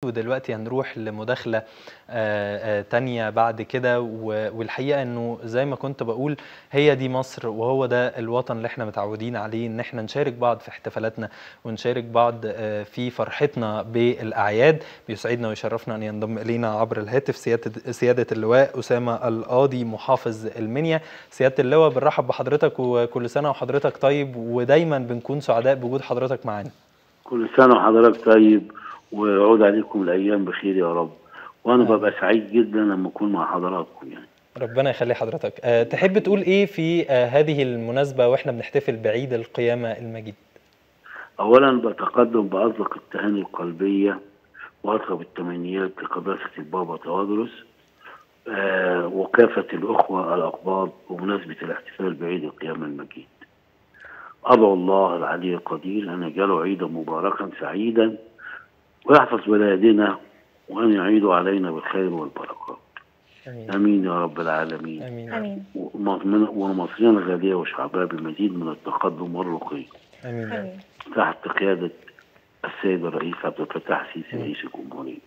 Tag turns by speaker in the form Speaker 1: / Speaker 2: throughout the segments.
Speaker 1: ودلوقتي هنروح لمداخلة تانية بعد كده. والحقيقة انه زي ما كنت بقول هي دي مصر وهو ده الوطن اللي احنا متعودين عليه، ان احنا نشارك بعض في احتفالاتنا ونشارك بعض في فرحتنا بالأعياد. بيسعدنا ويشرفنا ان ينضم الينا عبر الهاتف سيادة اللواء أسامة القاضي محافظ المنيا. سيادة اللواء بنرحب بحضرتك وكل سنة وحضرتك طيب، ودايما بنكون سعداء بوجود حضرتك معانا.
Speaker 2: كل سنة وحضرتك طيب ويعود عليكم الأيام بخير يا رب، وأنا ببقى سعيد جدا لما أكون مع حضراتكم يعني.
Speaker 1: ربنا يخلي حضرتك. تحب تقول إيه في هذه المناسبة وإحنا بنحتفل بعيد القيامة المجيد؟
Speaker 2: أولا بتقدم بأصدق التهاني القلبية وأطلب التمنيات لقداسة البابا تواضرس وكافة الأخوة الأقباط بمناسبة الاحتفال بعيد القيامة المجيد. أدعو الله العلي القدير أن يجعله عيدا مباركا سعيدا ويحفظ بلادنا وأن يعيد علينا بالخير والبركات.
Speaker 1: آمين.
Speaker 2: آمين يا رب العالمين.
Speaker 1: آمين.
Speaker 2: ومصرنا الغالية وشعبها بمزيد من التقدم والرقي.
Speaker 1: آمين.
Speaker 2: تحت قيادة السيد الرئيس عبد الفتاح السيسي رئيس الجمهورية.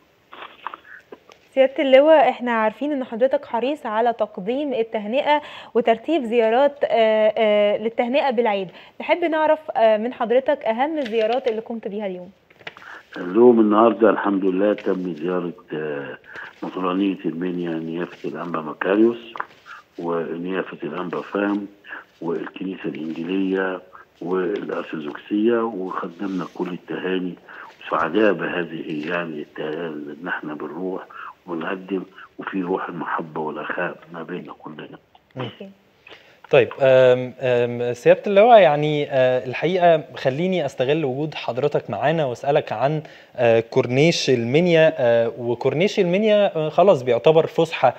Speaker 3: سيادة اللواء، احنا عارفين ان حضرتك حريص على تقديم التهنئة وترتيب زيارات للتهنئة بالعيد. نحب نعرف من حضرتك اهم الزيارات اللي قمت بيها اليوم.
Speaker 2: اليوم النهارده الحمد لله تم زيارة مطرانية المنيا، نيافة الأنبا مكاريوس ونيافة الأنبا فام والكنيسة الإنجيلية والأرثوذكسية، وقدمنا كل التهاني وسعداء بهذه يعني إن احنا بنروح ونقدم وفي روح المحبة والأخاء ما بيننا كلنا.
Speaker 1: طيب سيادة اللواء، يعني الحقيقة خليني أستغل وجود حضرتك معانا وأسألك عن كورنيش المنيا. وكورنيش المنيا خلاص بيعتبر فسحة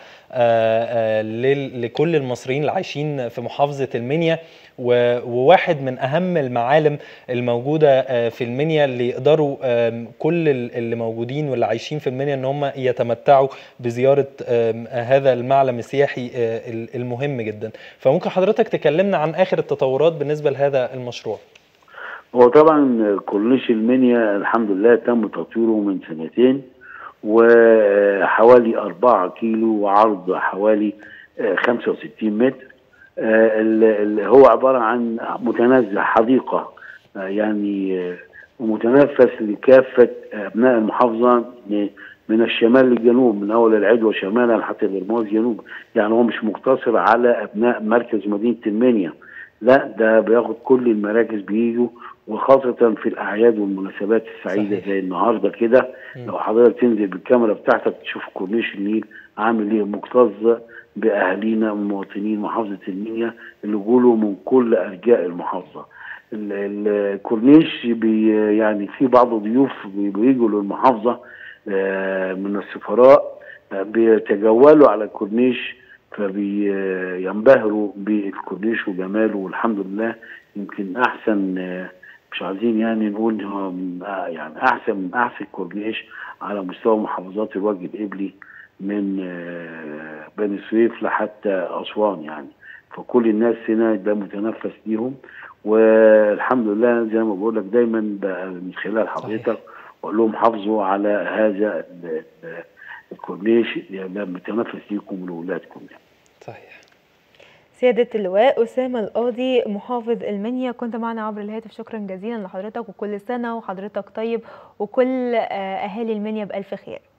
Speaker 1: لكل المصريين اللي عايشين في محافظة المنيا، وواحد من أهم المعالم الموجودة في المنيا اللي يقدروا كل اللي موجودين واللي عايشين في المنيا ان هم يتمتعوا بزيارة هذا المعلم السياحي المهم جدا. فممكن حضرتك تكلمنا عن آخر التطورات بالنسبة لهذا المشروع؟
Speaker 2: هو طبعا كورنيش المنيا الحمد لله تم تطويره من سنتين، وحوالي 4 كيلو وعرض حوالي 65 متر. هو عبارة عن متنزه حديقة يعني ومتنفس لكافة أبناء المحافظة من الشمال للجنوب، من أول العدوى شمالا حتى الهرموز جنوب. يعني هو مش مقتصر على أبناء مركز مدينة المنيا، لا ده بياخد كل المراكز بيجوا، وخاصة في الأعياد والمناسبات السعيدة زي النهارده كده. لو حضرتك تنزل بالكاميرا بتاعتك تشوف كورنيش النيل عامل ايه، مكتظ بأهالينا مواطنين محافظة المنيا اللي جولوا من كل أرجاء المحافظة. الكورنيش يعني في بعض الضيوف بيجوا للمحافظة من السفراء بيتجولوا على الكورنيش فبينبهروا بالكورنيش وجماله، والحمد لله يمكن أحسن، مش عايزين يعني نقول يعني أحسن كورنيش على مستوى محافظات الوجه القبلي من بني سويف لحتى أسوان يعني. فكل الناس هنا ده متنفس ليهم، والحمد لله زي ما بقول لك دايما من خلال حضرتك واقول لهم حافظوا على هذا الكورنيش ده متنفس ليكم ولولادكم يعني.
Speaker 1: صحيح.
Speaker 3: سيادة اللواء أسامة القاضي محافظ المنيا كنت معنا عبر الهاتف، شكرا جزيلا لحضرتك وكل سنة وحضرتك طيب وكل أهالي المنيا بألف خير.